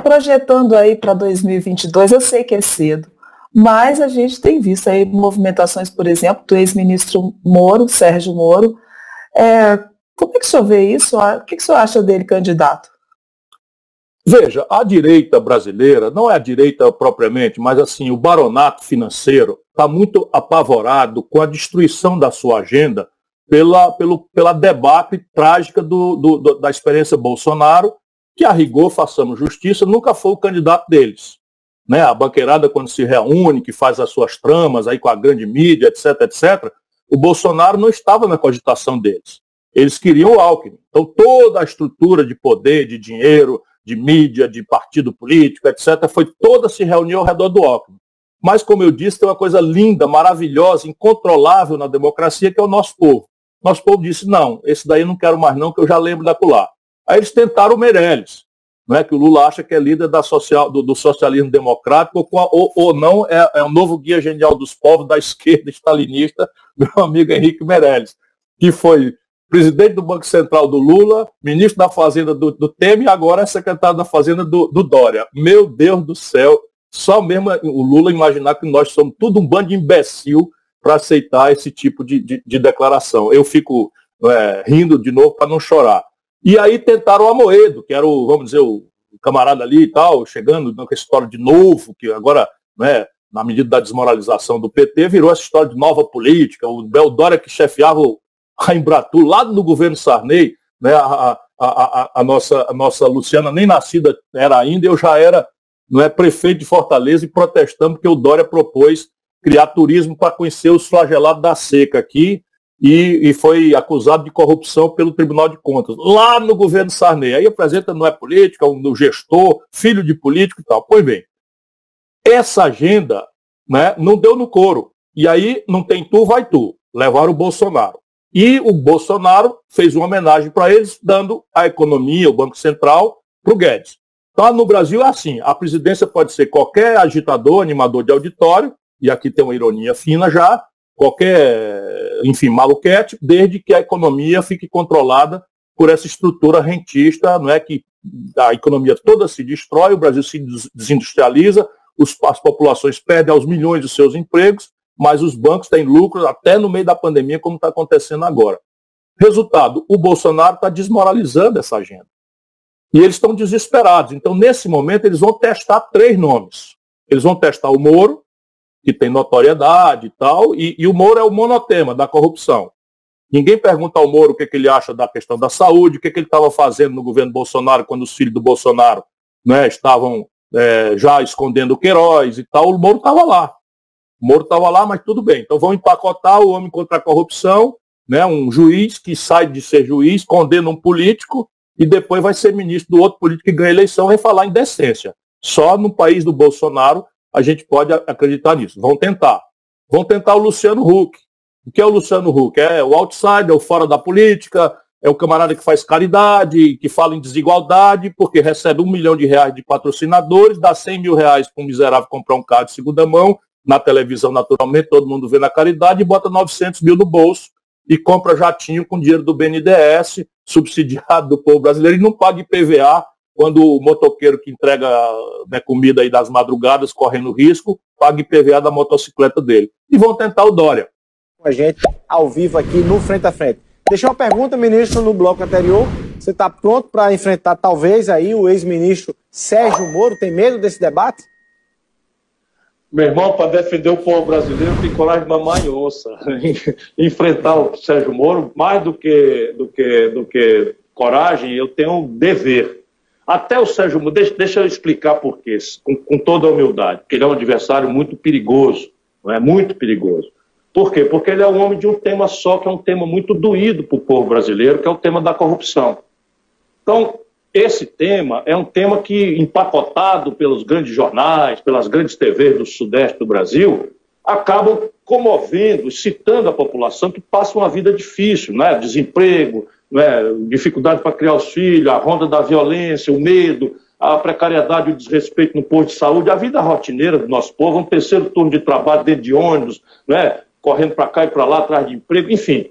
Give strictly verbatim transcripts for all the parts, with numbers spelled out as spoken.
projetando aí para dois mil e vinte e dois, eu sei que é cedo, mas a gente tem visto aí movimentações, por exemplo, do ex-ministro Moro, Sérgio Moro. É, como é que o senhor vê isso? O que, que o senhor acha dele candidato? Veja, a direita brasileira, não é a direita propriamente, mas assim, o baronato financeiro está muito apavorado com a destruição da sua agenda pela, pelo, pela debacle trágica do, do, do, da experiência Bolsonaro, que a rigor, façamos justiça, nunca foi o candidato deles. Né? A banqueirada, quando se reúne, que faz as suas tramas aí com a grande mídia, etc, etcétera, o Bolsonaro não estava na cogitação deles. Eles queriam o Alckmin. Então toda a estrutura de poder, de dinheiro, de mídia, de partido político, etcétera, foi toda se reuniu ao redor do Alckmin. Mas, como eu disse, tem uma coisa linda, maravilhosa, incontrolável na democracia, que é o nosso povo. Nosso povo disse, não, esse daí eu não quero mais não, que eu já lembro da colar. Aí eles tentaram o Meirelles, não é? Que o Lula acha que é líder da social, do, do socialismo democrático, ou, ou, ou não, é, é o novo guia genial dos povos da esquerda stalinista, meu amigo Henrique Meirelles, que foi presidente do Banco Central do Lula, ministro da Fazenda do, do Temer e agora é secretário da Fazenda do, do Dória. Meu Deus do céu, só mesmo o Lula imaginar que nós somos tudo um bando de imbecil para aceitar esse tipo de, de, de declaração. Eu fico é, rindo de novo para não chorar. E aí tentaram o Amoedo, que era o, vamos dizer, o camarada ali e tal, chegando com essa história de novo, que agora, né, na medida da desmoralização do P T, virou essa história de nova política, o Bel Dória que chefiava a Embratur, lá no governo Sarney, né, a, a, a, a, nossa, a nossa Luciana nem nascida era ainda, eu já era, não é, prefeito de Fortaleza e protestando porque o Dória propôs criar turismo para conhecer os flagelados da seca aqui e, e foi acusado de corrupção pelo Tribunal de Contas, lá no governo Sarney. Aí apresenta, não é política, um gestor, filho de político e tal. Pois bem, essa agenda, né, não deu no couro. E aí não tem tu, vai tu. Levaram o Bolsonaro. E o Bolsonaro fez uma homenagem para eles, dando a economia, o Banco Central, para o Guedes. Então, no Brasil é assim, a presidência pode ser qualquer agitador, animador de auditório, e aqui tem uma ironia fina já, qualquer, enfim, maluquete, desde que a economia fique controlada por essa estrutura rentista, não é que a economia toda se destrói, o Brasil se desindustrializa, os, as populações perdem aos milhões os seus empregos, mas os bancos têm lucros até no meio da pandemia, como está acontecendo agora. Resultado, o Bolsonaro está desmoralizando essa agenda. E eles estão desesperados. Então, nesse momento, eles vão testar três nomes. Eles vão testar o Moro, que tem notoriedade e tal, e, e o Moro é o monotema da corrupção. Ninguém pergunta ao Moro o que, que ele acha da questão da saúde, o que, que ele estava fazendo no governo Bolsonaro, quando os filhos do Bolsonaro, né, estavam é, já escondendo o Queiroz e tal. O Moro estava lá. O Moro estava lá, mas tudo bem. Então vão empacotar o homem contra a corrupção, né, um juiz que sai de ser juiz, condena um político e depois vai ser ministro do outro político que ganha eleição e falar em decência. Só no país do Bolsonaro a gente pode acreditar nisso. Vão tentar. Vão tentar o Luciano Huck. O que é o Luciano Huck? É o outsider, é o fora da política, é o camarada que faz caridade, que fala em desigualdade, porque recebe um milhão de reais de patrocinadores, dá cem mil reais para um miserável comprar um carro de segunda mão, na televisão, naturalmente, todo mundo vê na caridade, e bota novecentos mil no bolso e compra jatinho com dinheiro do B N D E S, subsidiado do povo brasileiro, e não paga I P V A quando o motoqueiro que entrega, né, comida aí das madrugadas, correndo risco, paga I P V A da motocicleta dele. E vão tentar o Dória. Com a gente, ao vivo aqui no Frente a Frente. Deixa uma pergunta, ministro, no bloco anterior. Você está pronto para enfrentar, talvez, aí o ex-ministro Sérgio Moro? Tem medo desse debate? Meu irmão, para defender o povo brasileiro, tem coragem de mamar em onça. Enfrentar o Sérgio Moro, mais do que, do, que, do que coragem, eu tenho um dever. Até o Sérgio Moro, deixa, deixa eu explicar por quê, com, com toda a humildade, porque ele é um adversário muito perigoso, não é? Muito perigoso. Por quê? Porque ele é um homem de um tema só, que é um tema muito doído para o povo brasileiro, que é o tema da corrupção. Então, esse tema é um tema que, empacotado pelos grandes jornais, pelas grandes T Vs do Sudeste do Brasil, acabam comovendo, excitando a população que passa uma vida difícil, né? Desemprego, né? Dificuldade para criar os filhos, a ronda da violência, o medo, a precariedade e o desrespeito no posto de saúde, a vida rotineira do nosso povo, um terceiro turno de trabalho dentro de ônibus, né? Correndo para cá e para lá, atrás de emprego, enfim.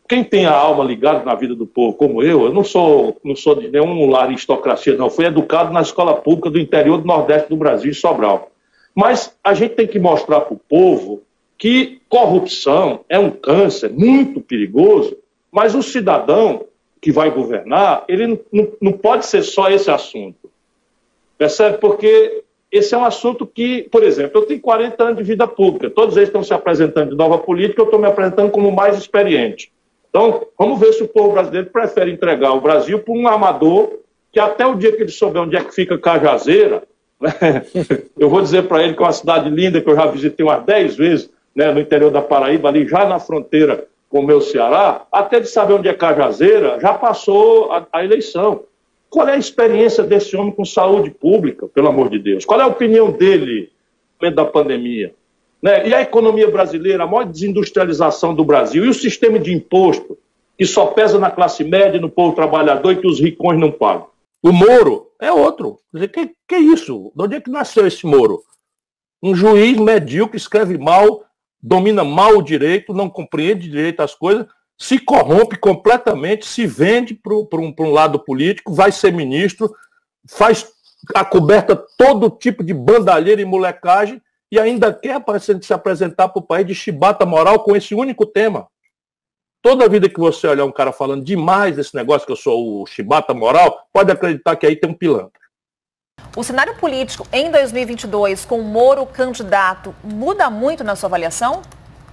quem tem a alma ligada na vida do povo, como eu, eu não sou, não sou de nenhuma aristocracia, não. Fui educado na escola pública do interior do Nordeste do Brasil, em Sobral. Mas a gente tem que mostrar para o povo que corrupção é um câncer muito perigoso, mas o cidadão que vai governar, ele não, não, não pode ser só esse assunto. Percebe? Porque esse é um assunto que, por exemplo, eu tenho quarenta anos de vida pública, todos eles estão se apresentando de nova política, eu estou me apresentando como mais experiente. Então, vamos ver se o povo brasileiro prefere entregar o Brasil para um amador que até o dia que ele souber onde é que fica Cajazeira, né, eu vou dizer para ele que é uma cidade linda, que eu já visitei umas dez vezes, né, no interior da Paraíba, ali já na fronteira com o meu Ceará, até de saber onde é Cajazeira, já passou a, a eleição. Qual é a experiência desse homem com saúde pública, pelo amor de Deus? Qual é a opinião dele no momento da pandemia? Né? E a economia brasileira, a maior desindustrialização do Brasil, e o sistema de imposto, que só pesa na classe média, no povo trabalhador e que os ricões não pagam. O Moro é outro. Quer dizer, que, que é isso? De onde é que nasceu esse Moro? Um juiz medíocre, escreve mal, domina mal o direito, não compreende direito as coisas, se corrompe completamente, se vende para um, um lado político, vai ser ministro, faz a coberta todo tipo de bandalheira e molecagem, e ainda quer se apresentar para o país de chibata moral com esse único tema. Toda vida que você olhar um cara falando demais desse negócio que eu sou o chibata moral, pode acreditar que aí tem um pilantra. O cenário político em dois mil e vinte e dois, com o Moro candidato, muda muito na sua avaliação?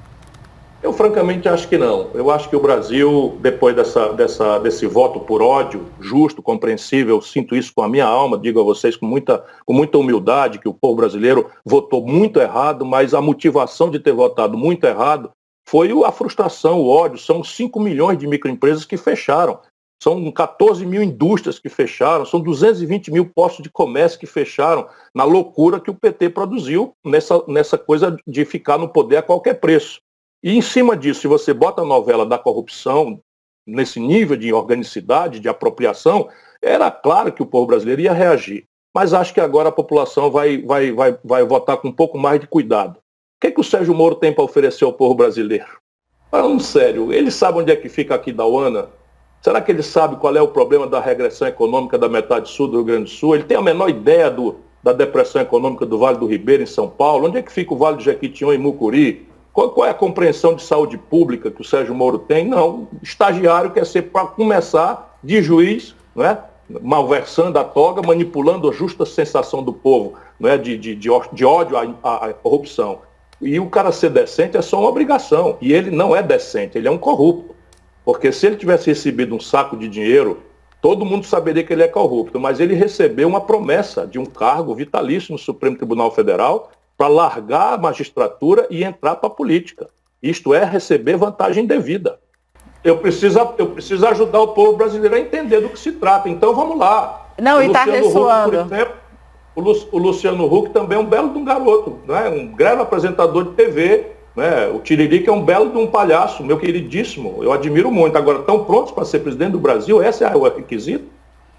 Eu francamente acho que não. Eu acho que o Brasil, depois dessa, dessa, desse voto por ódio, justo, compreensível, eu sinto isso com a minha alma, digo a vocês com muita, com muita humildade, que o povo brasileiro votou muito errado, mas a motivação de ter votado muito errado foi a frustração, o ódio. São cinco milhões de microempresas que fecharam. São quatorze mil indústrias que fecharam, são duzentos e vinte mil postos de comércio que fecharam, na loucura que o P T produziu nessa, nessa coisa de ficar no poder a qualquer preço. E em cima disso, se você bota a novela da corrupção nesse nível de organicidade, de apropriação, era claro que o povo brasileiro ia reagir. Mas acho que agora a população vai, vai, vai, vai votar com um pouco mais de cuidado. O que, é que o Sérgio Moro tem para oferecer ao povo brasileiro? Falando sério, ele sabe onde é que fica aqui Aquidauana? Será que ele sabe qual é o problema da regressão econômica da metade sul do Rio Grande do Sul? Ele tem a menor ideia do, da depressão econômica do Vale do Ribeira, em São Paulo? Onde é que fica o Vale do Jequitinhonha, em Mucuri? Qual, qual é a compreensão de saúde pública que o Sérgio Moro tem? Não, estagiário quer ser, para começar, de juiz, não é? Malversando a toga, manipulando a justa sensação do povo, não é? de, de, de, de ódio à, à, à corrupção. E o cara ser decente é só uma obrigação. E ele não é decente, ele é um corrupto. Porque se ele tivesse recebido um saco de dinheiro, todo mundo saberia que ele é corrupto. Mas ele recebeu uma promessa de um cargo vitalício no Supremo Tribunal Federal para largar a magistratura e entrar para a política. Isto é, receber vantagem devida. Eu preciso, eu preciso ajudar o povo brasileiro a entender do que se trata. Então vamos lá. Não, o e está ressoando. Huck, por exemplo, o, Lu, o Luciano Huck também é um belo de um garoto, né? Um grande apresentador de T V. Né? O Tiririca é um belo de um palhaço, meu queridíssimo. Eu admiro muito. Agora, estão prontos para ser presidente do Brasil? Esse é o requisito.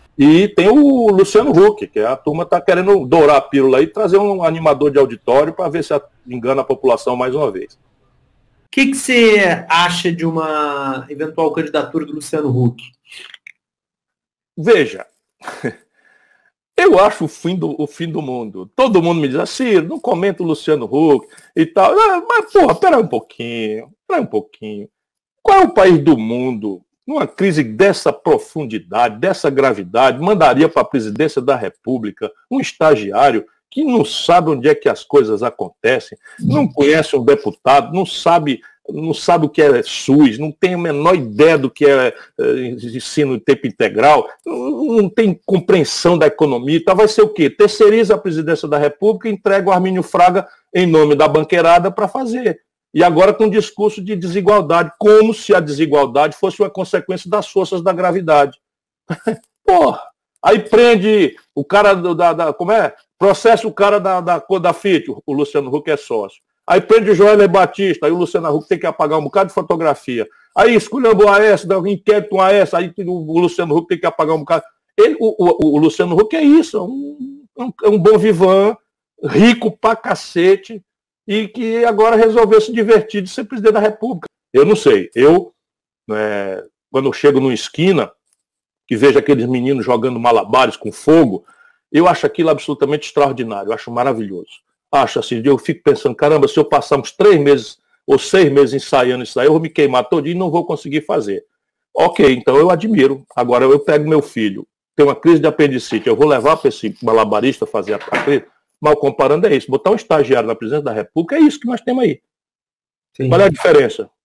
E tem o Luciano Huck, que a turma está querendo dourar a pílula aí e trazer um animador de auditório para ver se engana a população mais uma vez. O que, que você acha de uma eventual candidatura do Luciano Huck? Veja, eu acho o fim, do, o fim do mundo. Todo mundo me diz assim, não comenta o Luciano Huck e tal. Mas, porra, pera um pouquinho, pera um pouquinho. Qual é o país do mundo, numa crise dessa profundidade, dessa gravidade, mandaria para a presidência da República um estagiário que não sabe onde é que as coisas acontecem, não conhece um deputado, não sabe, não sabe o que é SUS, não tem a menor ideia do que é, é ensino em tempo integral, não, não tem compreensão da economia, então vai ser o quê? Terceiriza a presidência da República e entrega o Armínio Fraga em nome da banqueirada para fazer. E agora com um discurso de desigualdade, como se a desigualdade fosse uma consequência das forças da gravidade. Porra, aí prende o cara do, da, da, como é? Processa o cara da, da cor da F I T, o Luciano Huck é sócio. Aí prende o Joélia Batista, aí o Luciano Huck tem que apagar um bocado de fotografia. Aí escolhendo o A S, dá um inquérito um A S, aí o Luciano Huck tem que apagar um bocado. Ele, o, o, o Luciano Huck é isso, é um, é um bom vivan, rico pra cacete, e que agora resolveu se divertir de ser presidente da República. Eu não sei, eu né? Quando eu chego numa esquina, que vejo aqueles meninos jogando malabares com fogo, eu acho aquilo absolutamente extraordinário, eu acho maravilhoso. Acho assim, eu fico pensando, caramba, se eu passar uns três meses ou seis meses ensaiando isso aí, eu vou me queimar todinho e não vou conseguir fazer. Ok, então eu admiro. Agora eu pego meu filho, tem uma crise de apendicite, eu vou levar para esse malabarista fazer a crise, mal comparando é isso. Botar um estagiário na presidência da República é isso que nós temos aí. Sim. Qual é a diferença?